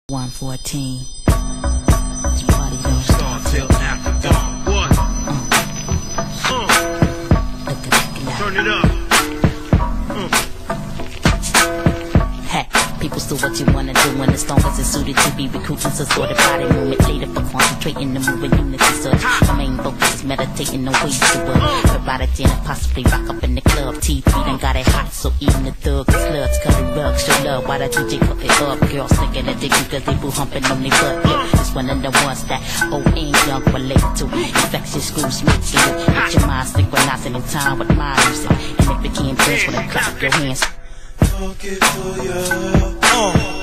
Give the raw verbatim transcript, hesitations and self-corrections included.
one fourteen. Party don't start till after dark. What? Uh. Uh. Look at that. Turn it up. Uh. Hey, people still what you wanna do when the stompers is suited to be recruiting some sort of body movement later for concentrating the moving unity search. My main focus is meditating the ways to work. Variety and possibly rock up in the club. T three done got it hot, so even the thugs, sluts, cutting rugs, show love while the D J put it up. Girls thinking that they cause they boo humping on their butt. Yeah, it's one of the ones that old and young relate to. Infectious screws mix you. Get your mind synchronizing in time with my music. And if it can't dance, when I clap your hands. Fuck it for ya. Uh.